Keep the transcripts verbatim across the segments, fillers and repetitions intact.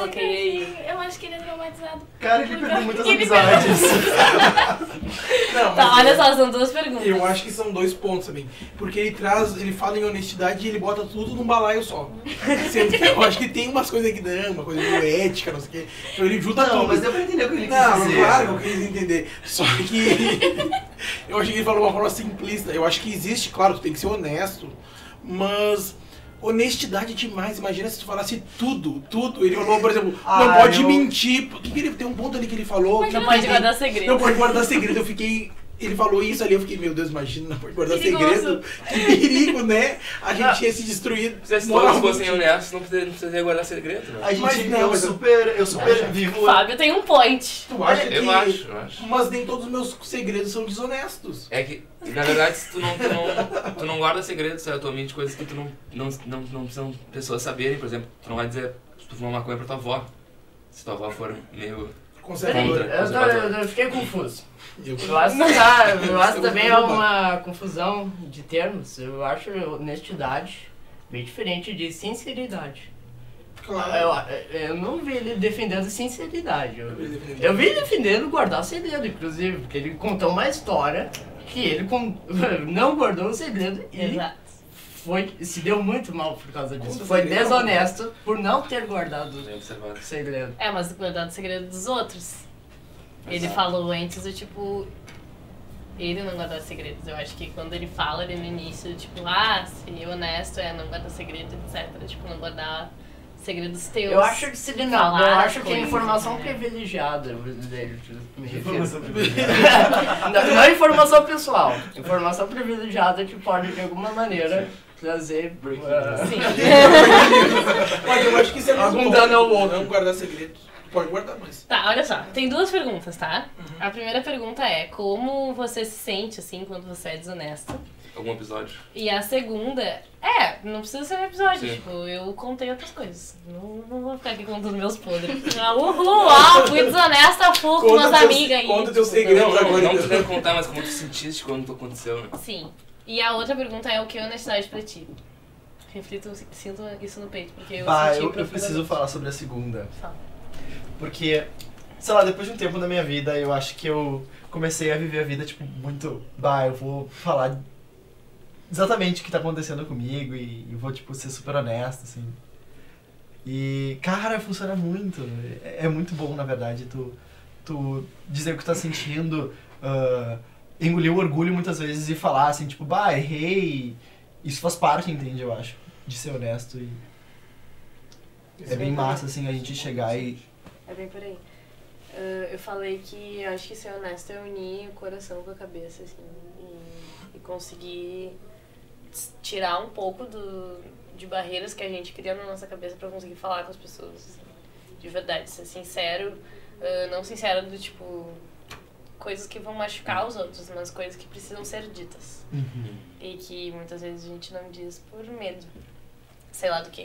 bloqueei. Eu acho que ele é traumatizado. Cara, ele perdeu muitas Ele amizades. Não, Tá, mas olha eu- só, são duas perguntas. Eu acho que são dois pontos também. Porque ele traz, ele fala em honestidade e ele bota tudo num balaio só. Sendo que eu acho que tem umas coisas que não, uma coisa meio ética, não sei o quê. Então ele junta Não, tudo. mas deu pra entender o que ele quis Não, dizer. claro que eu quis entender. Só que eu acho que ele falou de uma forma simplista. Eu acho que existe, claro, tu tem que ser honesto, mas honestidade demais. Imagina se tu falasse tudo, tudo. Ele falou, por exemplo, Ah, não pode eu- mentir. O que que ele, tem um ponto ali que ele falou. que Não eu pode fiquei- guardar segredo. Não pode guardar segredo. Eu fiquei. Ele falou isso ali, eu fiquei, meu Deus, imagina, não pode guardar Perigoso. segredo. Que perigo, né? A gente Ah. ia se destruir. Se todos moralmente. fossem honestos, não precisaria, não precisaria guardar segredo, né? A gente, Mas não, eu mas eu- super, eu super O vivo... Fábio tem um point. Tu acha que... Eu acho, eu acho. Mas nem todos os meus segredos são desonestos. É que, na verdade, se tu não, tu não, tu não guarda segredos, sabe? Atualmente, coisas que tu não, não, não, não precisam pessoas saberem, por exemplo, tu não vai dizer se tu fumar maconha pra tua avó. Se tua avó for meio... Conservador. Contra. Eu, tô, eu, eu fiquei confuso. Eu- Eu acho, que tá, eu acho Eu também é vou- uma confusão de termos. Eu acho honestidade bem diferente de sinceridade. Claro. Eu, eu não vi ele defendendo sinceridade. Eu, vi ele defendendo. eu vi ele defendendo guardar segredo, inclusive, porque ele contou uma história que ele con- não guardou o segredo e Exato. foi, se deu muito mal por causa disso. Conta Foi segredo. desonesto por não ter guardado Bem observado. o segredo. É, mas guardar o segredo dos outros. Ele falou antes do tipo. Ele não guardar segredos. Eu acho que quando ele fala ali no início, tipo, ah, ser honesto é não guardar segredo, etcétera. Tipo, não guardar segredos teus. Eu acho que se ele não, eu Falar acho que é coisas, informação né? privilegiada dele. Me refiro. Informação não, não é informação pessoal. Informação privilegiada que pode de alguma maneira trazer uh, Sim. Mas eu acho que isso é Algum muito dano bom. ao outro. Não guardar segredos. Pode guardar, mas... Tá, olha só. Tem duas perguntas, tá? A primeira pergunta é como você se sente, assim, quando você é desonesto? Algum episódio. E a segunda é, não precisa ser um episódio, Sim. tipo, eu contei outras coisas. Não, não vou ficar aqui contando meus podres. Ah, uhul, ó, fui desonesta, full com Conta umas teus- amigas aí. conta teus tipo, segredos. Não, não, agora, não então. precisa contar, mas como tu sentiste quando aconteceu, né? Sim. E a outra pergunta é o que é honestidade pra ti? Reflito, sinto isso no peito, porque eu Bah, senti eu, eu profundamente. preciso falar sobre a segunda. Fala. Porque, sei lá, depois de um tempo na minha vida, eu acho que eu comecei a viver a vida, tipo, muito... Bah, eu vou falar exatamente o que tá acontecendo comigo e, e vou, tipo, ser super honesto, assim. E, cara, funciona muito. É, é muito bom, na verdade, tu, tu dizer o que tu tá sentindo, uh, engolir o orgulho muitas vezes e falar, assim, tipo, bah, errei. Isso faz parte, entende, eu acho, de ser honesto e... É bem massa, assim, a gente chegar e... É bem por aí. Ah, eu falei que eu acho que ser honesto é unir o coração com a cabeça, assim, e, e conseguir s- tirar um pouco do, de barreiras que a gente cria na nossa cabeça pra conseguir falar com as pessoas, assim, de verdade, ser sincero, ah, não sincero do tipo, coisas que vão machucar os outros, mas coisas que precisam ser ditas. E que muitas vezes a gente não diz por medo, sei lá do que.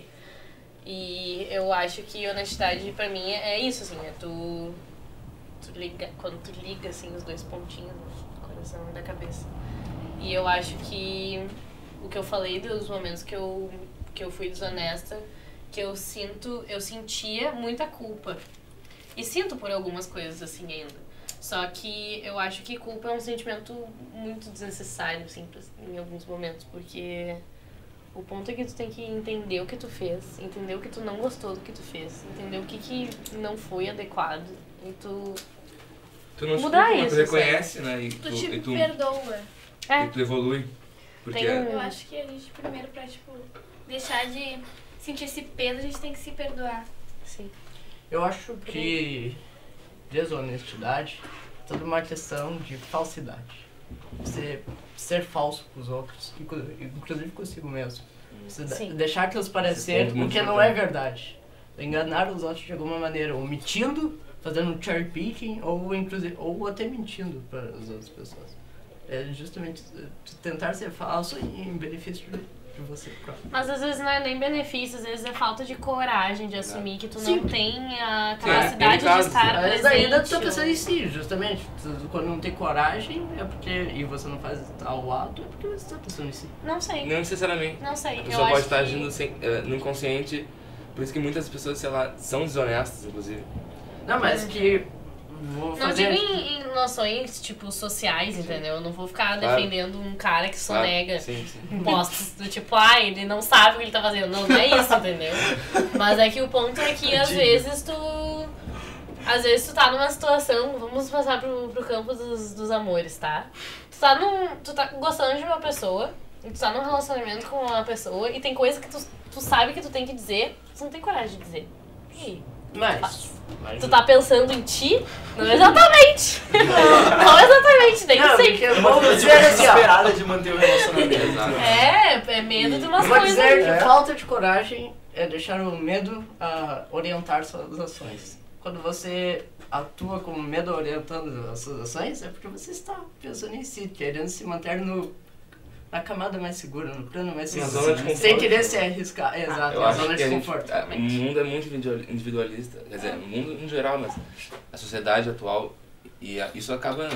E eu acho que honestidade pra mim é isso, assim, é tu, tu liga, quando tu liga, assim, os dois pontinhos do coração e da cabeça. E eu acho que o que eu falei dos momentos que eu, que eu fui desonesta, que eu sinto, eu sentia muita culpa. E sinto por algumas coisas, assim, ainda. Só que eu acho que culpa é um sentimento muito desnecessário, assim, pra- em alguns momentos, porque... O ponto é que tu tem que entender o que tu fez, entender o que tu não gostou do que tu fez, entender o que, que não foi adequado e tu... Tu não Mudar escuta, mas tu isso, reconhece, né? E Tu tu, te e tu, perdoa. É, e tu evolui. Porque Tem um- Eu acho que a gente primeiro pra, tipo, deixar de sentir esse peso, a gente tem que se perdoar. sim. Eu acho que desonestidade é toda uma questão de falsidade. Você ser falso com os outros, inclu- inclusive consigo mesmo. Você de- Sim. deixar aquilo Esse parecer ponto muito o que não é importante. verdade. Enganar os outros de alguma maneira, omitindo, fazendo um cherry picking ou, inclusive, ou até mentindo para as outras pessoas. É justamente eh, tentar ser falso em benefício de de você próprio. Mas às vezes não é nem benefício, às vezes é falta de coragem de assumir que tu Sim. não tem a Sim, é, capacidade tem casos, de estar Mas presente. ainda tu tá ou- pensando em si, justamente. Tu- Quando não tem coragem, é porque. E você não faz tal ato, é porque você tá pensando em si. Não sei, não necessariamente. não sei. A Eu pessoa acho pode estar que... agindo sem, eh, no inconsciente Por isso que muitas pessoas, sei lá, são desonestas, inclusive. Não, mas que... Vou Não fazer... digo em, em noções, tipo, sociais, entendeu? Eu não vou ficar Claro. defendendo um cara que Claro, sonega sim, sim. impostos. Do tipo, ah, ele não sabe o que ele tá fazendo. Não, não é isso, entendeu? Mas é que o ponto é que às vezes tu... Às vezes tu tá numa situação... Vamos passar pro, pro campo dos, dos amores, tá? Tu tá, num, tu tá gostando de uma pessoa, e tu tá num relacionamento com uma pessoa, e tem coisa que tu, tu sabe que tu tem que dizer, tu não tem coragem de dizer. E aí? Mas... mas Tu tá pensando em ti? Não exatamente. Não exatamente, nem Não, sei. porque É uma vamos tentativa dizer assim, ó. desesperada de manter o relacionamento. Exato. É, é medo de umas Vou coisas. dizer que É. falta de coragem é deixar o medo a orientar suas ações. Quando você atua com medo orientando as suas ações, é porque você está pensando em si, querendo se manter no, na camada mais segura, no plano mais Sim, a seguro. zona de conforto. Sem querer se arriscar. Exato, Eu a acho zona que a de gente, conforto. a- o mundo é muito individual- individualista, quer dizer, o mundo em geral, mas a sociedade atual, e a- isso acaba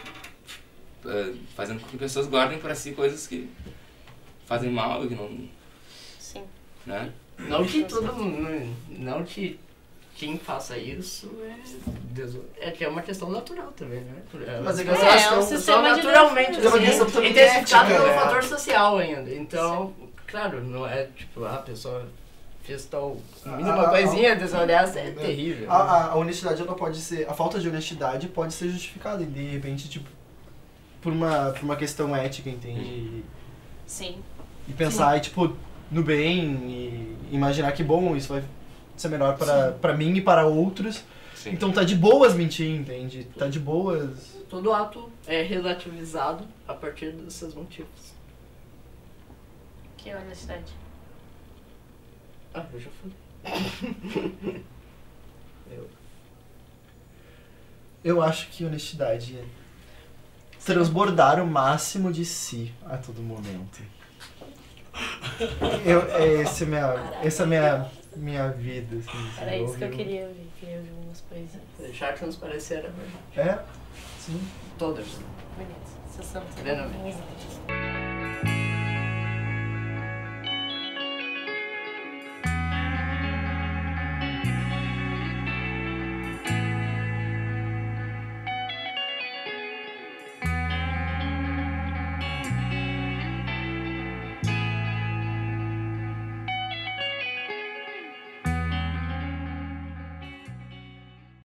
eh, fazendo com que pessoas guardem para si coisas que fazem mal e que não, Sim. né? Não que todo mundo, não que quem faça isso é, deso- é que é uma questão natural também, né? Mas é que É, eu acho é que um é um- sistema de naturalmente, É uma assim, questão também intensificado ética, pelo né? fator social ainda. Então, claro, não é tipo, ah, a pessoa fez tal mínima Ah, ah, coisinha desonesta, é né? terrível. A, a, a honestidade, ela pode ser... A falta de honestidade pode ser justificada, e de repente, tipo, por uma, por uma questão ética, entende? Sim. E pensar, e, tipo, no bem, e imaginar que, bom, isso vai ser melhor pra, pra mim e para outros. Sim. Então tá de boas mentir, entende? Tá de boas... Todo ato é relativizado a partir dos seus motivos. Que honestidade. Ah, eu já falei. eu. Eu acho que honestidade é transbordar o máximo de si a todo momento. Eu, é esse é minha, essa é a minha, minha vida, assim. Era sabe? isso que eu ouvi- queria ouvir. Queria ouvir umas coisas Deixar transparecer a verdade. É? Sim. Todas. bonitas. Vocês são Plenamente. muito